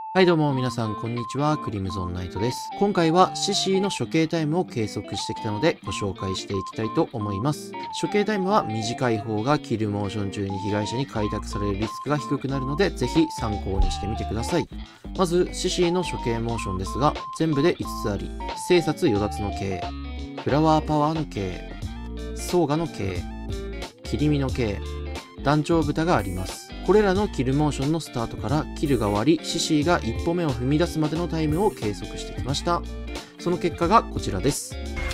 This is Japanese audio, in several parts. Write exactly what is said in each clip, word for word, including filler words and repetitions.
はいどうも皆さんこんにちは、クリムゾンナイトです。今回はシシーの処刑タイムを計測してきたのでご紹介していきたいと思います。処刑タイムは短い方がキルモーション中に被害者に開拓されるリスクが低くなるのでぜひ参考にしてみてください。まずシシーの処刑モーションですが全部でいつつあり、生殺与奪の刑、フラワーパワーの刑、ソーガの刑、切り身の刑、団長豚があります。これらのキルモーションのスタートからキルが終わり、シシーが一歩目を踏み出すまでのタイムを計測してきました。その結果がこちらです。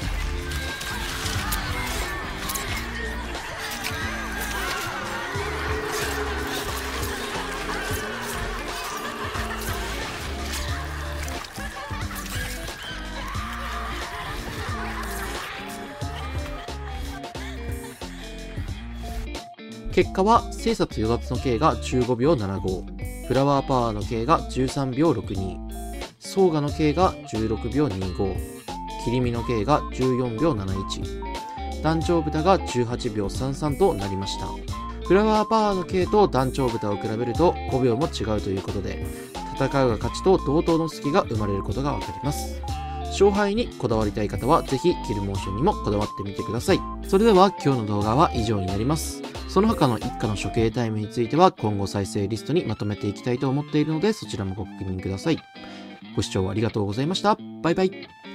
結果は生殺与奪の計がじゅうごびょうななじゅうご、フラワーパワーの計がじゅうさんびょうろくに、ソーガの計がじゅうろくびょうにじゅうご、切り身の計がじゅうよんびょうななじゅういち、団長豚がじゅうはちびょうさんじゅうさんとなりました。フラワーパワーの計と団長豚を比べるとごびょうも違うということで、戦うが勝ちと同等の隙が生まれることがわかります。勝敗にこだわりたい方はぜひキルモーションにもこだわってみてください。それでは今日の動画は以上になります。その他の一家の処刑タイムについては今後再生リストにまとめていきたいと思っているのでそちらもご確認ください。ご視聴ありがとうございました。バイバイ。